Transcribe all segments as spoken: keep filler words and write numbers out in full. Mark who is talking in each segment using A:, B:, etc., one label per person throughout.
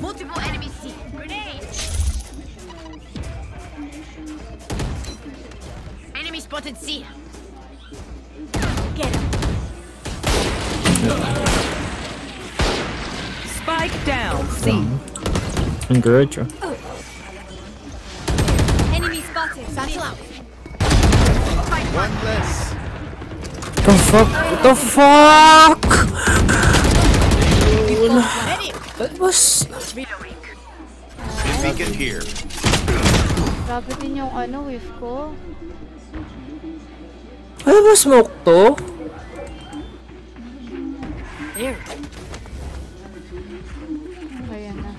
A: Multiple enemies C. Grenade. Enemy spotted C. Get him.
B: Spike down. C.
C: Encourage.
A: Enemy spotted. Satchel out.
D: One less.
C: The fuck? What the fuck? That was.
D: Beacon here.
E: Grabe din yung ano, whiff ko.
C: Ano ba smoke to?
A: There.
E: Ayan na.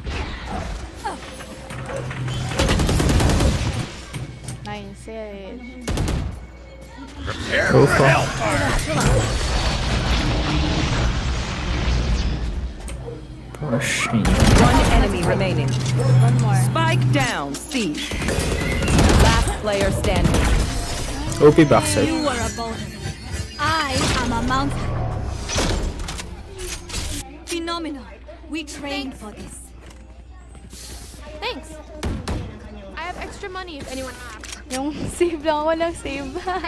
E: Nice it.
D: Prepare
C: Go
D: for
C: for
D: hellfire.
C: pushing.
B: One enemy remaining.
E: One more.
B: Spike down. C. Last player standing.
C: O P backside.
A: You were a boulder. I am a mountain. Phenomenal. We trained for this.
F: Thanks. I have extra money if anyone asks.
E: Yung save lang, walang save.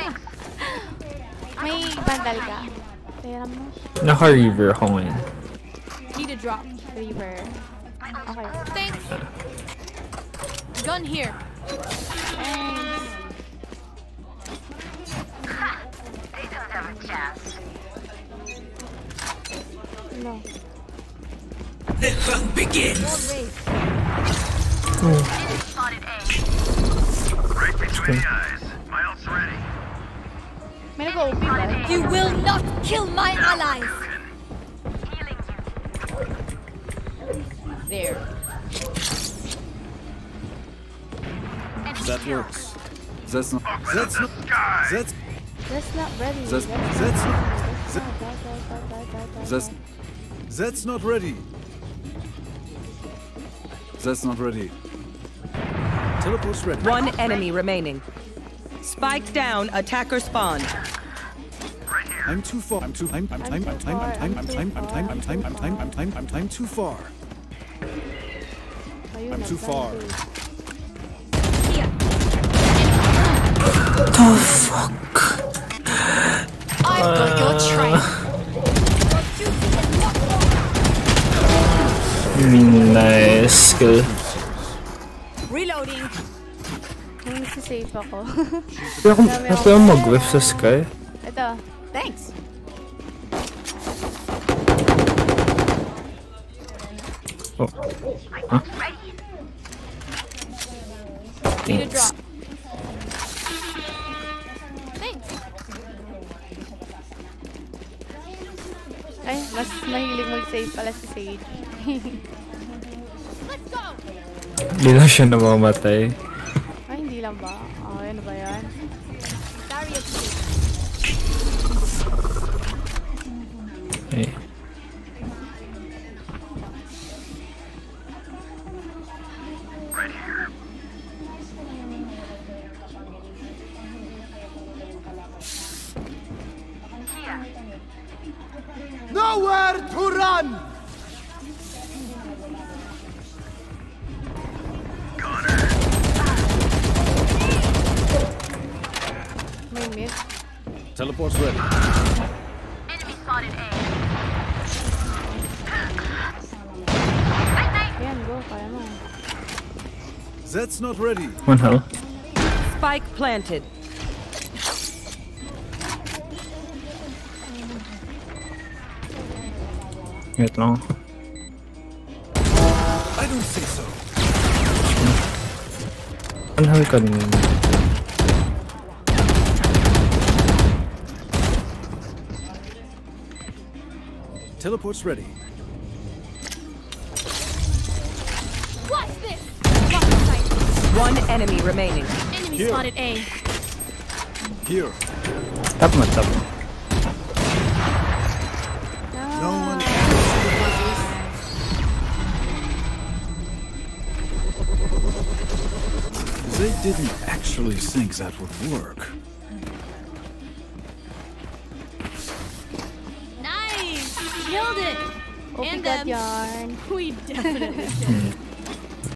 E: May bandal ka. Pera mo.
C: Naka-river ako ngayon.
F: Need a drop.
E: River. Okay.
F: Thanks. Gun here.
E: Thanks. No.
G: The hunt begins.
C: Oh.
D: Right between the eyes. My ult's ready.
E: May nag-O P ba?
A: You will not kill my allies. There.
D: That works. That's not. That's not. That's.
E: That's not ready.
D: That's.
E: That's
D: That's.
E: That's
D: That's. That's not ready. That's not ready. Teleport's ready.
B: One enemy remaining. Spike down. Attacker spawn.
D: I'm too far. I'm too. I'm. I'm. I'm. I'm. I'm. I'm. I'm. I'm. I'm. I'm. I'm. I'm. I'm. I'm. I'm. I'm. I'm too far.
E: Ayun,
D: I'm too far.
C: The fuck?
A: I've got your train.
C: Nice skill.
A: Reloading.
E: Yung save ako.
C: Pero kung ito yung mag-whiff sa sky.
E: Ito.
A: Thanks.
C: Oh. Huh?
F: Need a
C: Thanks.
F: drop. Thanks.
E: Ay, mas mahilig mag-save pala si Sage.
F: Let's go.
C: Hindi lang siya namamatay.
E: Ay, hindi lang ba? Oh, ano ba yan?
F: Barrier safe.
C: Eh.
D: Nowhere to run.
E: May mid.
D: Teleport's ready.
A: Enemy spotted A.
E: Yan, go. Kaya mo.
D: That's not ready.
C: One health.
B: Spike planted.
C: Wait lang.
D: I don't say so.
C: One health ka din.
D: Teleport's ready.
A: Watch this.
B: One enemy remaining.
F: Enemy
D: Here.
F: spotted A.
D: Here.
C: Tap mo, tap mo.
D: No one. They didn't actually think that would work.
F: Nice. Killed it.
E: O P
A: And
E: God
A: them.
E: yan.
A: We definitely did.